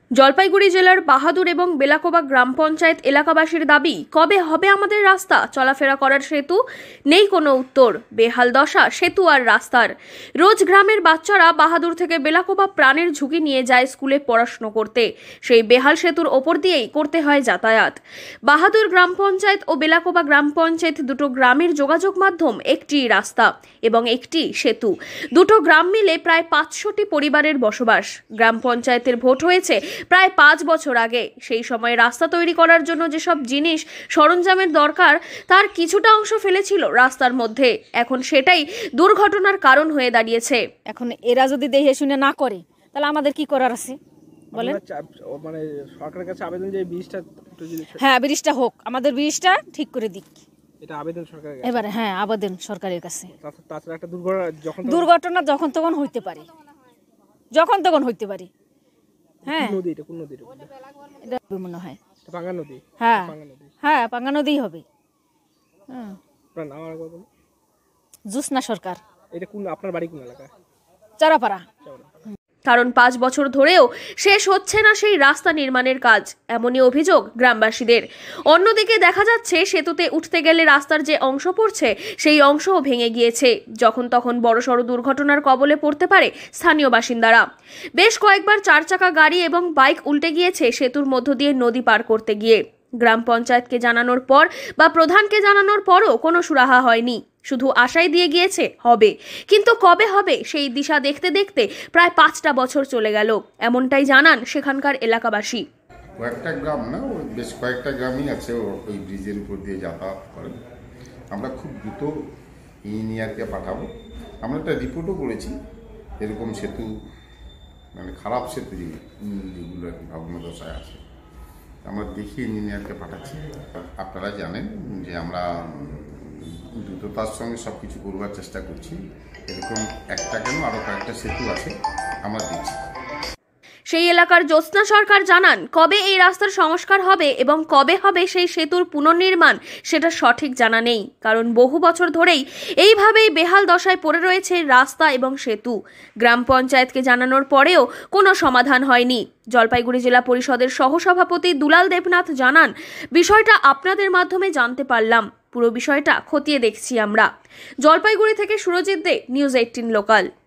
জলপাইগুড়ি জেলার বাহাদুর এবং বেলাকোবা গ্রাম পঞ্চায়েত এলাকাবাসীর দাবি, কবে হবে আমাদের রাস্তা, চলাফেরা করার সেতু? নেই কোনো উত্তর। বেহাল দশা সেতু আর রাস্তার। রোজ গ্রামের বাচ্চারা বাহাদুর থেকে বেলাকোবা প্রাণের ঝুঁকি নিয়ে যায় স্কুলে পড়াশোনা করতে। সেই বেহাল সেতুর ওপর দিয়েই করতে হয় যাতায়াত। বাহাদুর গ্রাম পঞ্চায়েত ও বেলাকোবা গ্রাম পঞ্চায়েত দুটো গ্রামের যোগাযোগ মাধ্যম একটি রাস্তা এবং একটি সেতু। দুটো গ্রাম মিলে প্রায় 500টি পরিবারের বসবাস। গ্রাম পঞ্চায়েতের ভোট হয়েছে প্রায় 5 বছর আগে। সেই সময় রাস্তা তৈরি করার জন্য যেসব জিনিস সরঞ্জামের দরকার তার কিছুটা অংশ ফেলেছিল রাস্তার মধ্যে। এখন সেটাই দুর্ঘটনার কারণ হয়ে দাঁড়িয়েছে। এখন এরা যদি দেখে শুনে না করে তাহলে আমাদের কি করার আছে বলেন? মানে সরকারের কাছে আবেদন যে ব্রিজটা, হ্যাঁ ব্রিজটা হোক, আমাদের ব্রিজটা ঠিক করে দিক, এটা আবেদন সরকারের কাছে। এবারে হ্যাঁ আবেদন সরকারের কাছে। তাছাড়া একটা দুর্ঘটনা যখন তখন হইতে পারে, যখন তখন হইতে পারে। হ্যাঁ নদী, এটা কোন নদী? এটা মনে হয় পাঙ্গা নদী। হ্যাঁ হ্যাঁ পাঙ্গা নদীই হবে। হ্যাঁ আপনার নাম আর বলুন। জুসনা সরকার। এটা কোন, আপনার বাড়ি কোন এলাকা? চারাপাড়া। কারণ 5 বছর ধরেও শেষ হচ্ছে না সেই রাস্তা নির্মাণের কাজ, এমনই অভিযোগ গ্রামবাসীদের। অন্যদিকে দেখা যাচ্ছে সেতুতে উঠতে গেলে রাস্তার যে অংশ পড়ছে সেই অংশও ভেঙে গিয়েছে। যখন তখন বড়সড় দুর্ঘটনার কবলে পড়তে পারে স্থানীয় বাসিন্দারা। বেশ কয়েকবার 4 চাকা গাড়ি এবং বাইক উল্টে গিয়েছে সেতুর মধ্য দিয়ে নদী পার করতে গিয়ে। গ্রাম পঞ্চায়েতকে জানানোর পর বা প্রধানকে জানানোর পরও কোনো সুরাহা হয়নি। শুধু আশাই দিয়ে গিয়েছে হবে, কিন্তু কবে হবে সেই দিশা দেখতে দেখতে প্রায় 5টা বছর চলে গেল, এমনটাই জানান সেখানকার এলাকাবাসী। কয়েকটা গ্রাম না, বেশ কয়েকটা গ্রামই আছে ওই ব্রিজের উপর দিয়ে যাতায়াত করেন। আমরা খুব দ্রুত ইঞ্জিনিয়ারকে পাঠাবো। আমরা একটা রিপোর্টও করেছি, এরকম সেতু মানে খারাপ সেতু যেগুলো ভগ্নদশায় আছে, আমরা দেখি ইঞ্জিনিয়ারকে পাঠাচ্ছি। আপনারা জানেন যে আমরা দ্রুততার সঙ্গে সব কিছু করবার চেষ্টা করছি। এরকম একটা কেন আরও কয়েকটা সেতু আছে, আমরা দেখছি। সেই এলাকার জ্যোৎস্না সরকার জানান, কবে এই রাস্তার সংস্কার হবে এবং কবে হবে সেই সেতুর পুনর্নির্মাণ সেটা সঠিক জানা নেই। কারণ বহু বছর ধরেই এইভাবেই বেহাল দশায় পড়ে রয়েছে রাস্তা এবং সেতু। গ্রাম পঞ্চায়েতকে জানানোর পরেও কোনো সমাধান হয়নি। জলপাইগুড়ি জেলা পরিষদের সহসভাপতি দুলাল দেবনাথ জানান, বিষয়টা আপনাদের মাধ্যমে জানতে পারলাম, পুরো বিষয়টা খতিয়ে দেখছি আমরা। জলপাইগুড়ি থেকে সুরজিৎ দে, নিউজ 18 লোকাল।